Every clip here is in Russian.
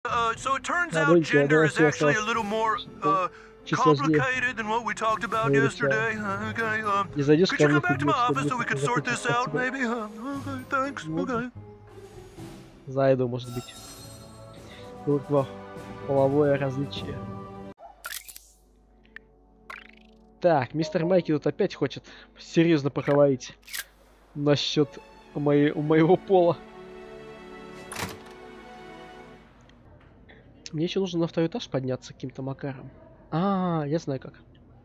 So it turns out gender is actually a little more complicated than what we talked about yesterday. Okay. Could you come back to my office so we could sort this out, maybe? Okay, thanks. Okay. Зайду, может быть. Только половое различие. Так, мистер Майки тут опять хочет серьезно поговорить насчет моего пола. Мне еще нужно на второй этаж подняться каким-то макаром. Я знаю как.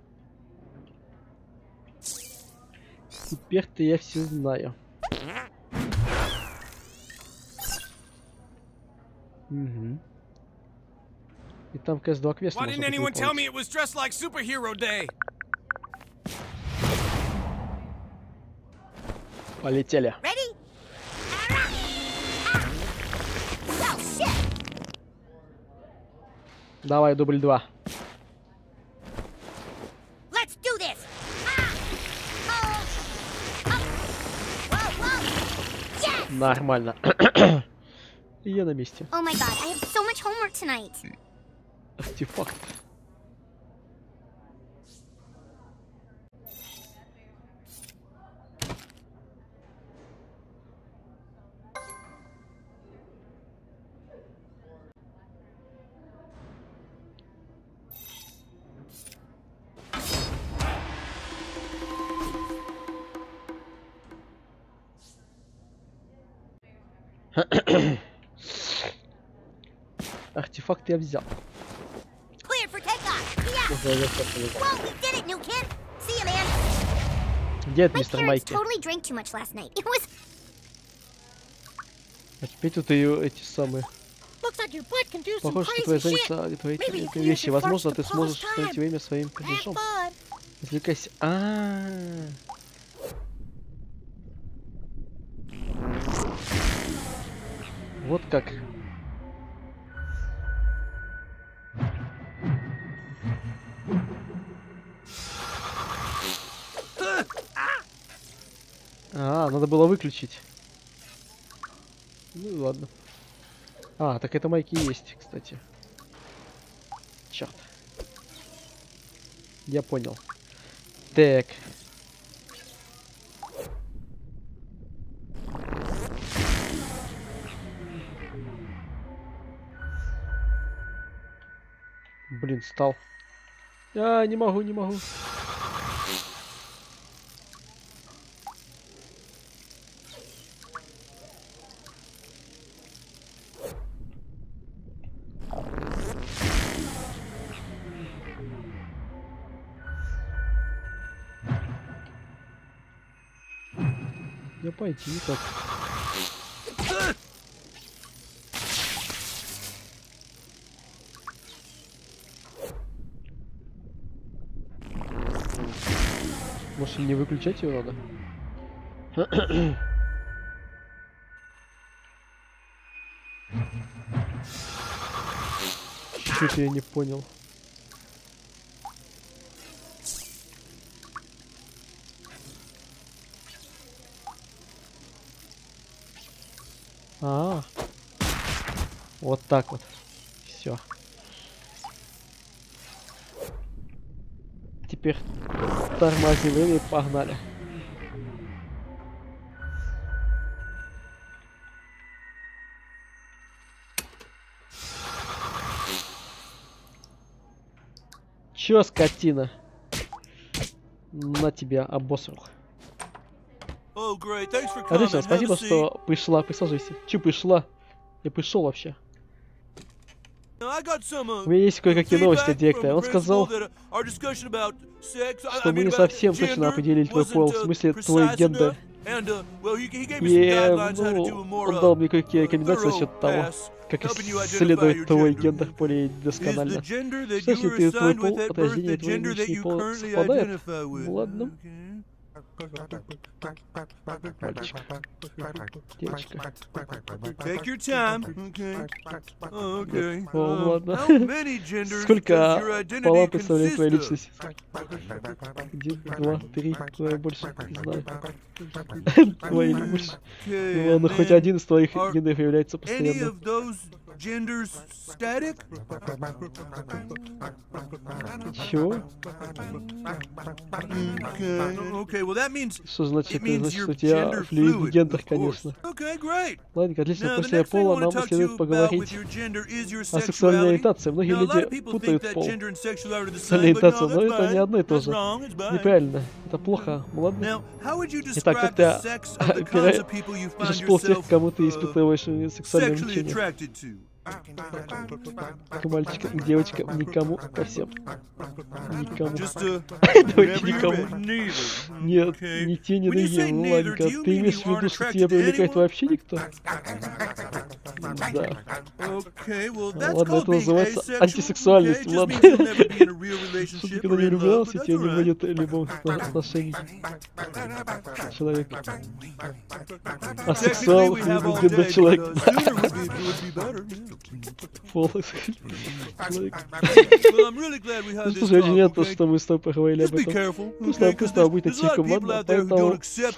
Теперь-то я все знаю. Угу. И там КС-2 квест можно выполнить. Полетели. Давай, дубль 2. Нормально. И я на месте. Артефакт. Артефакт я взял. Где это мистер Майки? А теперь тут и эти самые. Похоже, что твоя задница, твои вещи. Возможно, ты сможешь устроить время своим падежом. Развлекайся. Вот как. Надо было выключить. Ну ладно. Так это майки есть, кстати. Черт. Я понял. Так. Блин, встал. Не могу. Я пойти никак. Может, не выключать его надо? Что-то я не понял. Вот так вот. Все. Теперь тормозим и погнали. Чё, скотина? На тебя, обоссрух. Отлично, спасибо, что пришла. Присаживайся. Чё пришла? Я пришел вообще. У меня есть кое-какие новости от директора. Он сказал, что мы не совсем точно определили твой пол, в смысле твой гендер. И он дал мне кое-какие рекомендации насчет того, как исследовать твой гендер более досконально. Что если ты твой пол, подтверждение твой нынешний пол совпадает? Ну ладно. Мальчик. Девочка. Ладно. Сколько пола представляет твоя личность? 1, 2, 3, твоя больше, не знаю. Твои больше. Ну ладно, хоть один из твоих гендеров является постоянным. gender static? Чего? Okay, well that means Что значит? Это значит, что у тебя флюидный гендер, конечно. Ладно, отлично. После пола нам следует поговорить о сексуальной ориентации. Многие люди путают пол с ориентацией, но это не одно и то же. Неправильно. Это плохо. Ладно? Итак, как ты пишешь пол тех, кому ты испытываешь сексуальное влечение? К мальчикам, к девочкам, никому, ко всем. Никому. Давайте никому. Нет, ни те, ни другие. Ну ладненько. Ты имеешь в виду, что тебя привлекает вообще никто? Да. Ладно, это называется антисексуальность. Ладно. Что ты когда не влюблялся, тебе не будет любовных отношений. Человек. А сексуал, гендер человек. Ну, слушай, очень рад, что мы с тобой поговорили об этом. Ну, что пусть там будет тихо, ладно? Поэтому...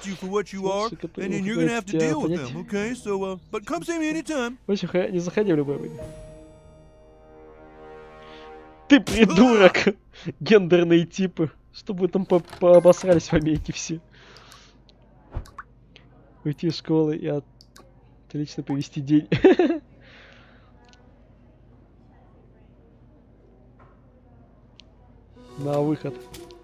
Очень не заходи в любое время. Ты придурок! Гендерные типы. Чтобы там пообосрались в Америке все. Уйти из школы и отлично провести день. На выход.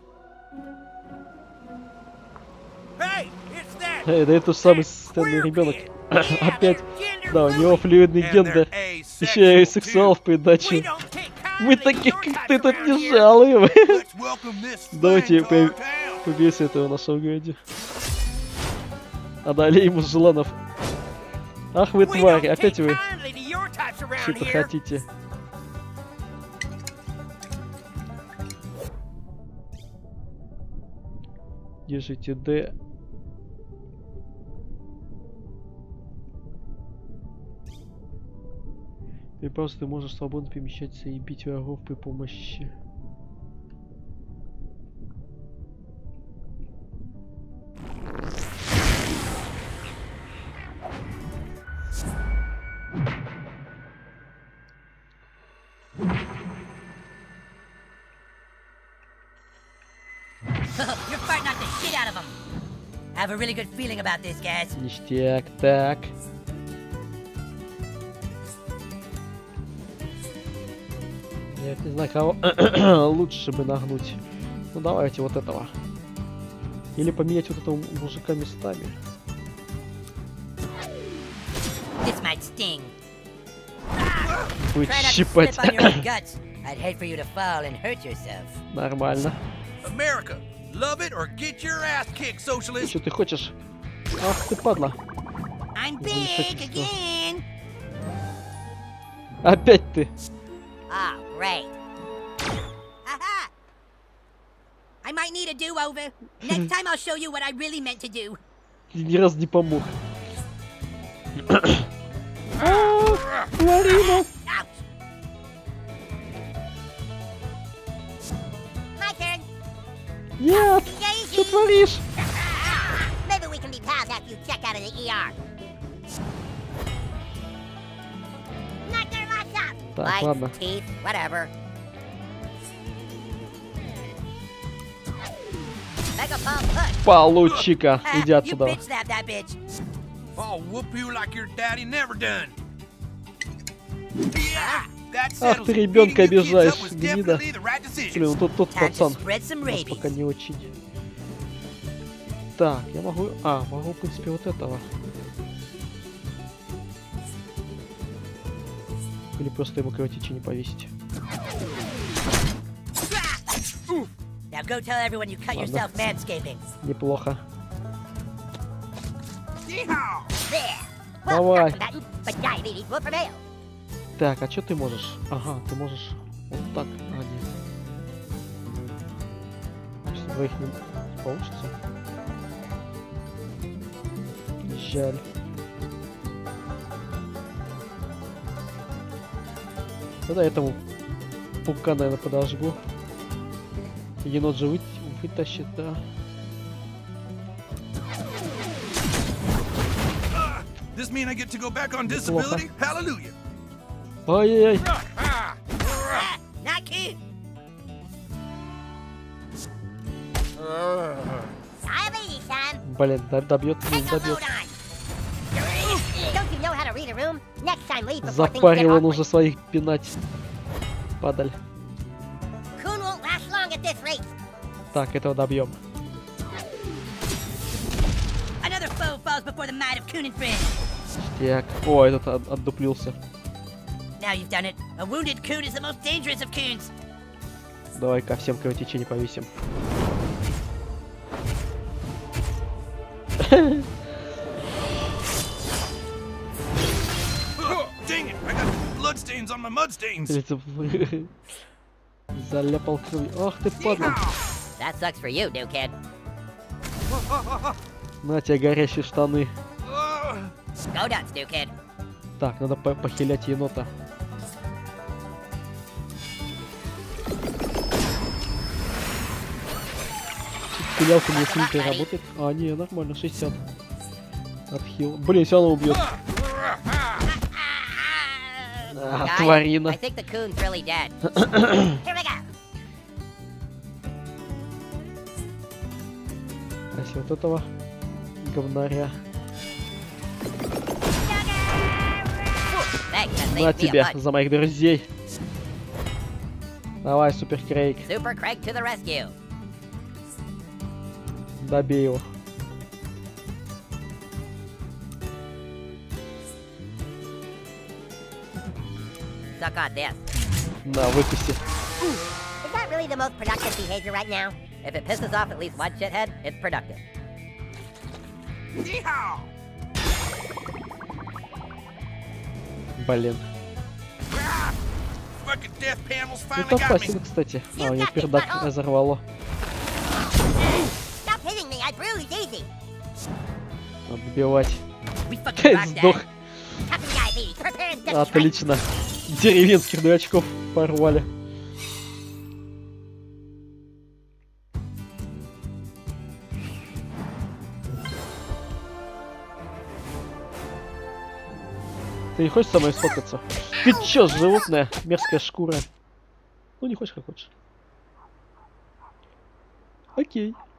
Эй, да это самый странный ребенок. Опять. Да, у него флюидный гендер. Еще и сексуал в придаче. Мы таких, как ты, тут не жалуем. Давайте побейся этого нашего городе. А далее ему желанов. Ах вы твари, опять вы. Что-то хотите. Держите D. И просто ты можешь свободно перемещаться и бить врагов при помощи. You're fighting out the shit out of them. I have a really good feeling about this, guys. Ништяк, так. Я не знаю, кого лучше бы нагнуть. Ну давайте вот этого. Или поменять вот этого мужика местами. This might sting. Будет щипать. Нормально. Что ты хочешь? Ах ты падла. Опять ты. Great. Aha! I might need a do-over. Next time I'll show you what I really meant to do. Ни разу не помог. Марина! My turn. Нет! Что творишь? Maybe we can be pals after you check out of the ER. Так, ладно. Получи-ка, иди отсюда. Ах ты ребенка обижаешь, гнида. Блин, ну тот пацан пока не очень. Так, я могу... могу, в принципе, вот этого. Или просто ему кровотечение повесить. Неплохо. Давай. Так, а что ты можешь? Ага, ты можешь вот так. Что, двоих не получится? Жаль. Тогда этому пупка, наверное, подожгу. Енот же вытащит, да. Ай-яй-яй. Блин, добьет, не добьет. Запарил он уже своих пинать. Падаль. Так, этого добьем. Так. О, этот отдуплился. Давай-ка всем кровотечение повесим. Заляпал кровью. Ах ты падла. На тебе горящие штаны. Так, надо похилять енота. Пилялка мне сильно работает. А, не, нормально, 60. Отхил. Блин, все равно убьет. А, тварина. Если вот этого говнаря. На тебя, за моих друзей. Давай, Супер Крейг. Добей его. На, выкуси. Блин. Это опасен, кстати. А, у него пердак разорвало. Отбивать. Сдох. Отлично. Деревенских дурачков порвали. Ты не хочешь со мной сфоткаться? Ты чё, животное? Мерзкая шкура. Ну не хочешь, как хочешь. Окей.